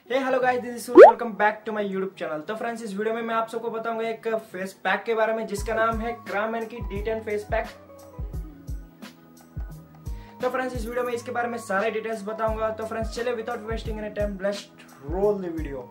Hello guys, this is Surya, welcome back to my YouTube channel. तो friends, इस video में मैं आप सबको बताऊंगा एक फेस पैक के बारे में जिसका नाम है क्रामेन की D10 फेस पैक। तो फ्रेंड्स, इस वीडियो में इसके बारे में सारे डिटेल्स बताऊंगा। तो फ्रेंड्स, चलिए without wasting any time let's roll the video.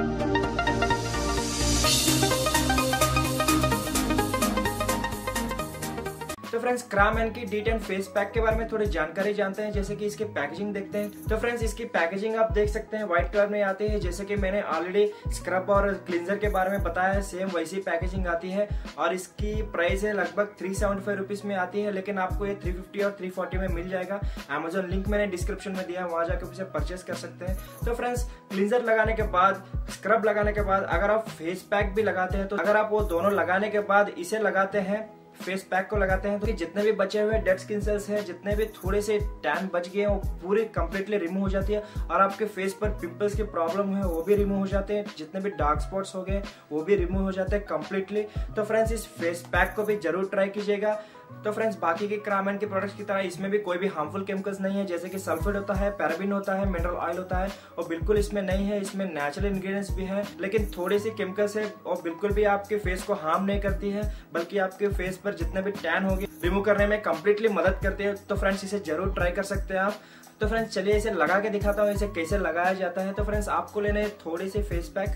तो फ्रेंड्स, क्रामेन की D10 फेस पैक के बारे में थोड़ी जानकारी जानते हैं, जैसे कि इसकी पैकेजिंग देखते हैं। तो फ्रेंड्स, इसकी पैकेजिंग आप देख सकते हैं व्हाइट कलर में आती है, जैसे कि मैंने ऑलरेडी स्क्रब और क्लींजर के बारे में बताया है, सेम वैसी पैकेजिंग आती है। और इसकी प्राइस है लगभग 375 रुपीज में आती है, लेकिन आपको ये 350 और 340 में मिल जाएगा। अमेजोन लिंक मैंने डिस्क्रिप्शन में दिया है, वहां जाकर इसे परचेस कर सकते हैं। तो फ्रेंड्स, क्लींजर लगाने के बाद, स्क्रब लगाने के बाद अगर आप फेस पैक भी लगाते हैं, तो अगर आप वो दोनों लगाने के बाद इसे लगाते हैं, फेस पैक को लगाते हैं, तो जितने भी बचे हुए डेड स्किन सेल्स हैं, जितने भी थोड़े से टैन बच गए हैं, वो पूरे कंप्लीटली रिमूव हो जाती है। और आपके फेस पर पिंपल्स की प्रॉब्लम है वो भी रिमूव हो जाते हैं, जितने भी डार्क स्पॉट्स हो गए वो भी रिमूव हो जाते हैं कंप्लीटली। तो फ्रेंड्स, इस फेस पैक को भी जरूर ट्राई कीजिएगा। तो फ्रेंड्स, बाकी के क्रामेन के प्रोडक्ट्स की तरह इसमें भी कोई भी हार्मफुल केमिकल्स नहीं है, जैसे कि सल्फेट होता है, पैराबिन होता है, मिनरल ऑयल होता है, और बिल्कुल इसमें नहीं है। इसमें नेचुरल इंग्रेडिएंट्स भी है, लेकिन थोड़ी सी केमिकल्स है और बिल्कुल भी आपके फेस को हार्म नहीं करती है, बल्कि आपके फेस पर जितने भी टैन होगी रिमूव करने में कंप्लीटली मदद करती है। तो फ्रेंड्स, इसे जरूर ट्राई कर सकते हैं आप। तो फ्रेंड्स, चलिए इसे लगा के दिखाता हूँ इसे कैसे लगाया जाता है। तो फ्रेंड्स, आपको लेने हैं थोड़ी सी फेस पैक।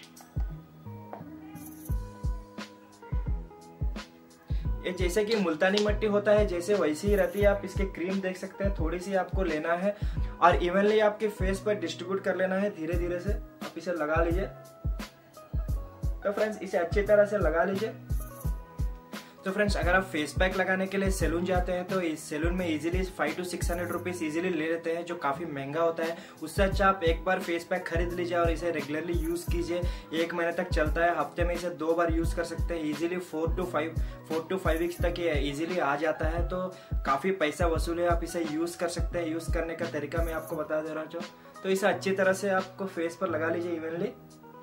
ये जैसे कि मुल्तानी मिट्टी होता है, जैसे वैसी ही रहती है। आप इसकी क्रीम देख सकते हैं, थोड़ी सी आपको लेना है और इवनली आपके फेस पर डिस्ट्रीब्यूट कर लेना है। धीरे धीरे से आप इसे लगा लीजिए। तो फ्रेंड्स, इसे अच्छी तरह से लगा लीजिए। तो फ्रेंड्स, अगर आप फेस पैक लगाने के लिए सैलून जाते हैं, तो इस सैलून में इजीली 500 to 600 रुपीज इजीली ले लेते हैं, जो काफी महंगा होता है। उससे अच्छा आप एक बार फेस पैक खरीद लीजिए और इसे रेगुलरली यूज कीजिए। 1 महीने तक चलता है, हफ्ते में इसे 2 बार यूज कर सकते हैं। इजीली 4 to 5 वीक्स तक ये इजीली आ जाता है। तो काफी पैसा वसूल है, आप इसे यूज कर सकते हैं। यूज करने का तरीका मैं आपको बता दे रहा हूँ। तो इसे अच्छी तरह से आपको फेस पर लगा लीजिए इवनली।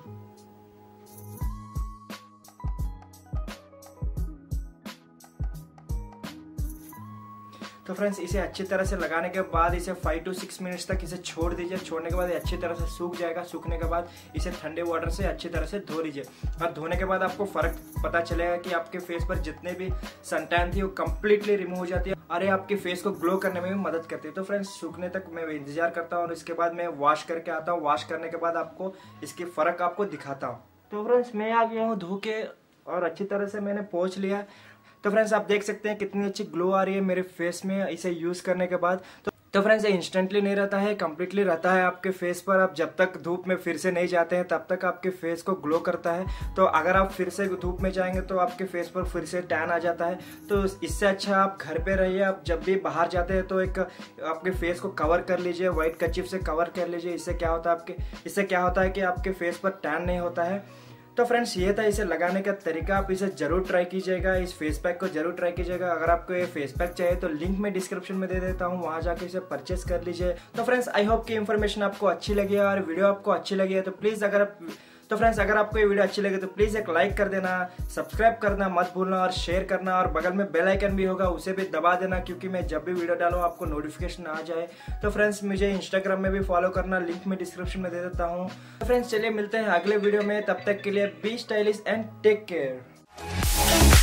तो फ्रेंड्स, इसे अच्छी तरह से लगाने के बाद इसे 5 to 6 मिनट्स तक इसे छोड़ दीजिए। छोड़ने के बाद अच्छी तरह से सूख जाएगा। सूखने के बाद इसे ठंडे वाटर से अच्छी तरह से धो लीजिए। और धोने के बाद आपको फर्क पता चलेगा कि आपके फेस पर जितने भी सनटैन थी वो कंप्लीटली रिमूव हो जाती है और ये आपके फेस को ग्लो करने में भी मदद करती है। तो फ्रेंड्स, सूखने तक मैं इंतजार करता हूँ और इसके बाद मैं वॉश करके आता हूँ। वॉश करने के बाद आपको इसकी फर्क आपको दिखाता हूँ। तो फ्रेंड्स, मैं आ गया हूँ धो के और अच्छी तरह से मैंने पोंछ लिया। तो फ्रेंड्स, आप देख सकते हैं कितनी अच्छी ग्लो आ रही है मेरे फेस में इसे यूज करने के बाद। तो फ्रेंड्स, ये इंस्टेंटली नहीं रहता है, कंप्लीटली रहता है आपके फेस पर। आप जब तक धूप में फिर से नहीं जाते हैं तब तक आपके फेस को ग्लो करता है। तो अगर आप फिर से धूप में जाएंगे तो आपके फेस पर फिर से टैन आ जाता है। तो इससे अच्छा आप घर पे रहिए। आप जब भी बाहर जाते हैं तो एक आपके फेस को कवर कर लीजिए, व्हाइट कर्चीफ से कवर कर लीजिए। इससे क्या होता है कि आपके फेस पर टैन नहीं होता है। तो फ्रेंड्स, ये था इसे लगाने का तरीका। आप इसे जरूर ट्राई कीजिएगा, इस फेस पैक को जरूर ट्राई कीजिएगा। अगर आपको ये फेस पैक चाहिए तो लिंक मैं डिस्क्रिप्शन में दे देता हूँ, वहां जाके इसे परचेस कर लीजिए। तो फ्रेंड्स, आई होप कि इन्फॉर्मेशन आपको अच्छी लगी है और वीडियो आपको अच्छी लगी है। तो फ्रेंड्स, अगर आपको ये वीडियो अच्छी लगे तो प्लीज एक लाइक कर देना, सब्सक्राइब करना मत भूलना और शेयर करना, और बगल में बेल आइकन भी होगा उसे भी दबा देना, क्योंकि मैं जब भी वीडियो डालूं आपको नोटिफिकेशन आ जाए। तो फ्रेंड्स, मुझे इंस्टाग्राम में भी फॉलो करना, लिंक में डिस्क्रिप्शन में दे देता हूँ। तो फ्रेंड्स, चलिए मिलते हैं अगले वीडियो में। तब तक के लिए be stylish and take care.